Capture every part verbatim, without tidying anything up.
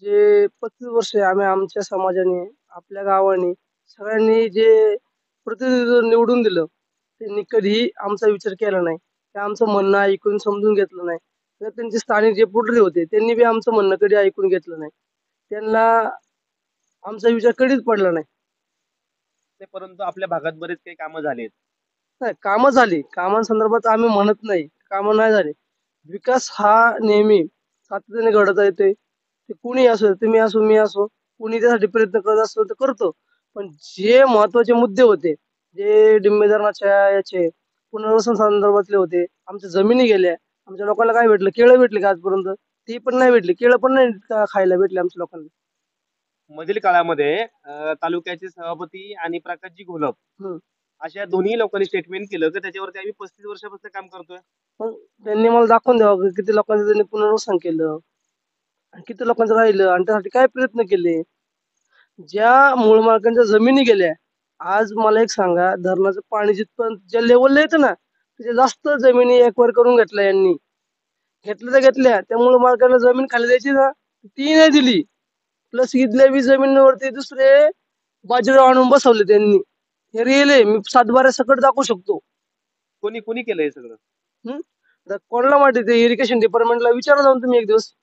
जे पस्तीस वर्ष आम्ही आमच्या समाजाने, आपल्या गावाने सगळ्यांनी जे प्रतिनिधित्व निवडून दिलं, त्यांनी कधीही आमचा विचार केला नाही. ते आमचं म्हणणं ऐकून समजून घेतलं नाही. तर त्यांचे स्थानिक जे पुढारी होते, त्यांनी बी आमचं म्हणणं कधी ऐकून घेतलं नाही. त्यांना आमचा विचार कधीच पडला नाही. ते परंतु आपल्या भागात बरेच काही कामं झालीत. नाही, कामं झाली. कामांसंदर्भात आम्ही म्हणत नाही, कामं नाही झाली. विकास हा नेहमी सातत्याने घडत येतोय. ते कुणीही असो, तुम्ही असो, मी असो, कुणी त्यासाठी प्रयत्न करत असतो तर करतो. पण जे महत्त्वाचे मुद्दे होते, जे डिंबे धरणाच्या याचे पुनर्वसन संदर्भातले होते, आमच्या जमिनी गेल्या. आमच्या लोकांना काय भेटलं? केळं भेटली का आजपर्यंत? ती पण नाही भेटली. केळं पण नाही का खायला भेटले आमच्या लोकांना. मधील काळामध्ये अ, तालुक्याचे सभापती आणि प्रकाशजी घोलप हं. अशा दोन्ही लोकांनी स्टेटमेंट केलं की त्याच्यावरती आम्ही पस्तीस वर्षापासून काम करतोय. मग त्यांनी मला दाखवून द्यावं की किती लोकांचं त्यांनी पुनर्वसन केलं आणि किती लोकांचं राहिलं आणि त्यासाठी काय प्रयत्न केले. ज्या मूळ मालकांच्या जमिनी गेल्या, आज मला एक सांगा, धरणाचं पाणी जिथपर्यंत ज्या लेव्हलला येतं ना, त्याच्या जास्त जमिनी एक्वायर करून घेतल्या यांनी. घेतल्या तर घेतल्या, त्या मूळ मालकांना जमीन खाली द्यायची ना, ती नाही दिली. प्लस इथल्या बी जमिनीवरती दुसरे बाजीराव आणून बसवले त्यांनी. हे रिअल आहे, मी सातबाऱ्या सकट दाखवू शकतो. कोणी कोणी केलं हे सगळं? हं? आता कोणाला माहिती, ते इरिगेशन डिपार्टमेंटला विचारा जाऊन तुम्ही एक दिवस.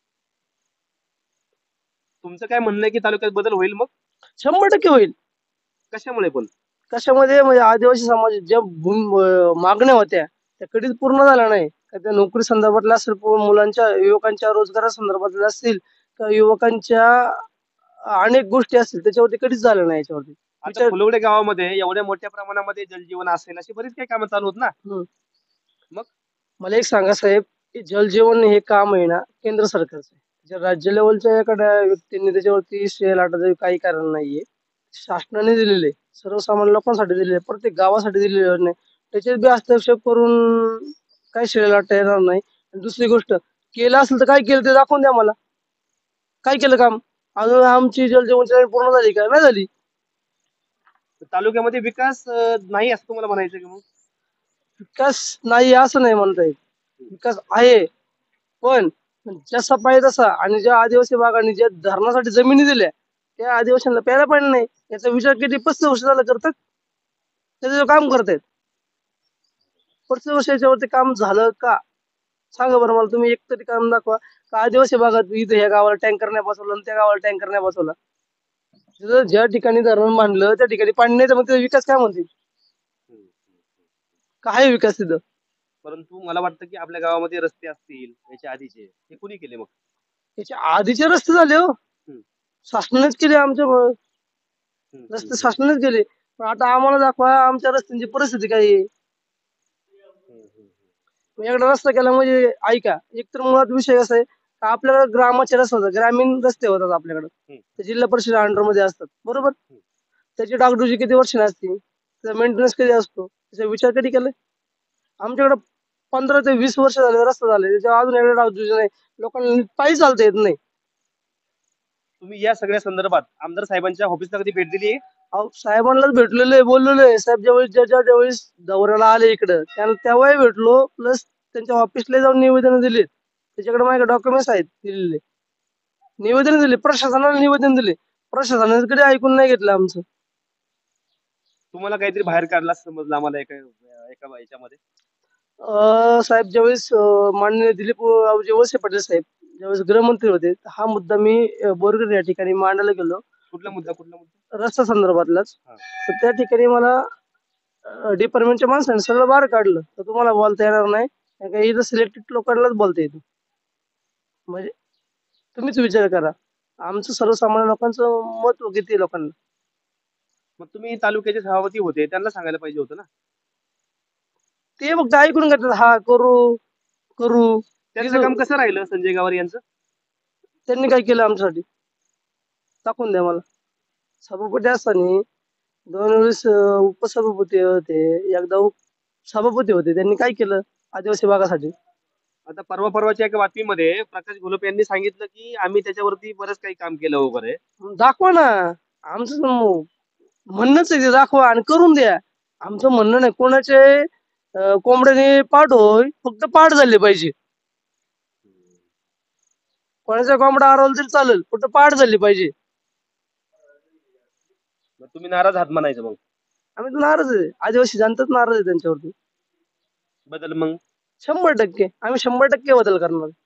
तुमचं काय म्हणणं आहे की तालुक्यात बदल होईल मग? शंभर टक्के होईल. कशामुळे पण? कशामध्ये म्हणजे आदिवासी समाज ज्या भूम अ, मागण्या होत्या, त्या कधीच पूर्ण झाल्या नाही. का त्या नोकरी संदर्भातल्या असेल, प मुलांच्या, युवकांच्या रोजगारासंदर्भातल्या असतील, तर युवकांच्या अनेक गोष्टी असतील, त्याच्यावरती कधीच झालं नाही याच्यावरती. आता विचार. फुलवडे गावामध्ये एवढ्या मोठ्या प्रमाणामध्ये जलजीवन असेल अशी बरीच काही कामं चालू आहेत ना. हं. मग मला एक सांगा साहेब, की जलजीवन हे काम आहे ना केंद्र सरकारचं आहे. जे राज्य लेव्हलच्या एखाद्या व्यक्तींनी त्याच्यावरती श्रेय लाटायचं काही कारण नाहीये. शासनाने दिलेले, सर्वसामान्य लोकांसाठी दिलेले, प्रत्येक गावासाठी दिलेले योजना आहे. त्याच्यात बी हस्तक्षेप करून काही श्रेय लाटता येणार नाही. आणि दुसरी गोष्ट, केलं असेल तर काय केलं ते दाखवून द्या मला. काय केलं काम? अजून आमची जलजीवनची लाईन पूर्ण झाली का? नाही झाली. तालुक्यामध्ये विकास अ, नाही असं तुम्हाला म्हणायचं की मग? विकास नाही असं नाही म्हणता येत. विकास आहे, पण जसा पाहिजे तसा. आणि ज्या आदिवासी भागाने ज्या धरणासाठी जमिनी दिल्या, त्या आदिवासींना प्यायला पाणी नाही. याचा विचार किती पस्तीस वर्ष झालं करतात. त्याचं काम करतायत. पस्तीस वर्ष याच्यावरती काम झालं का? सांगा बरं मला तुम्ही एक तरी काम दाखवा. का आदिवासी भागात इथं ह्या गावाला टँकर नाही बसवलं आणि त्या गावाला टँकर नाही बसवला. तिथं ज्या ठिकाणी धरण बांधलं त्या ठिकाणी पाणी नाही, तर मग त्याचा विकास काय म्हणतील? काय विकास तिथं? परंतु मला वाटतं की आपल्या गावामध्ये रस्ते असतील याच्या आधीचे हे कुणी केले मग? त्याच्या आधीचे रस्ते झाले हो. हम्म, शासनानेच केले आमच्यामुळं. हम्म, रस्ते हम्म, शासनानेच केले. पण आता आम्हाला दाखवा आमच्या रस्त्यांची परिस्थिती काय आहे. हम्म, हम्म, एकदा रस्ता केला म्हणजे ऐका, एक तर मुळात विषय कसा आहे, का आपल्याकडे ग्रामाचे रस्ते होतात, ग्रामीण रस्ते होतात आपल्याकडे. हम्म, ते जिल्हा परिषद अंडर मध्ये असतात, बरोबर. हम्म. त्याची डागडुजी किती वर्षांनी असते, त्याचा मेंटेनन्स कधी असतो, त्याचा विचार कधी केलाय? आमच्याकडे पंधरा ते वीस वर्ष झाले रस्ता झाले, त्याच्यावर अजून एवढं डागडुजी नाही. लोकांना नीट पायी चालता येत नाही. तुम्ही या सगळ्या संदर्भात आमदार साहेबांच्या ऑफिसला कधी भेट दिली? अहो, साहेबांनाच भेटलेलो आहे, बोललेलो आहे. साहेब ज्यावेळेस ज्याच्या ज्यावेळेस दौऱ्याला आले इकडं, त्यांना तेव्हाही भेटलो. प्लस त्यांच्या ऑफिसला जाऊन निवेदन दिले. त्याच्याकडे माझ्याकडे डॉक्युमेंट्स आहेत दिलेले. निवेदन दिले, प्रशासनाला निवेदन दिले. प्रशासनाने कधी ऐकून नाही घेतलं आमचं. तुम्हाला काहीतरी बाहेर काढला असं समजलं आम्हाला एका एका याच्यामध्ये. अ, साहेब ज्यावेळेस अ, माननीय दिलीपरावजी वळसे पाटील साहेब ज्यावेळेस गृहमंत्री होते, हा मुद्दा मी अ, बोरगर या ठिकाणी मांडायला गेलो. कुठला मुद्दा कुठला मुद्दा? रस्ता संदर्भातलाच. हा. तर त्या ठिकाणी मला डिपार्टमेंटच्या माणसाने सगळं बाहेर काढलं. तर तुम्हाला बोलता येणार नाही. कारण का इथं सिलेक्टेड लोकांनाच बोलता येतं. म्हणजे तुम्हीच विचार करा. आमचं सर्वसामान्य लोकांचं महत्व किती आहे लोकांना. मग तुम्ही तालुक्याचे सभापती होते त्यांना सांगायला पाहिजे होतं ना. ते फक्त ऐकून घेतात. हा करू, करू. त्यांचं इथं काम कसं राहिलं संजय गावार यांचं? त्यांनी काय केलं आमच्यासाठी? दाखवून द्या मला. सभापती असताना दोन वेळेस अ, उपसभापती होते. एकदा उप सभापती होते. त्यांनी काय केलं आदिवासी भागासाठी? आता परवा परवाच्या एका बातमीमध्ये प्रकाश घोलप यांनी सांगितलं की आम्ही त्याच्यावरती बरंच काही काम केलं वगैरे. दाखवा ना. आमचं तर म- म्हणणंच आहे ते, दाखवा आणि करून द्या. आमचं म्हणणं नाही कोणाचे अ, कोंबड्याने पाठ होय, फक्त पाठ झाले पाहिजे. कोणाचा कोंबडा हरवला तरी चालेल, कुठं पाठ झाली पाहिजे. मग तुम्ही नाराज आहात म्हणायचं मग. आम्ही तर नाराज आहे, आदिवासी जनताच नाराज आहे त्यांच्यावरती. बदल मग शंभर टक्के आम्ही शंभर टक्के बदल करणार.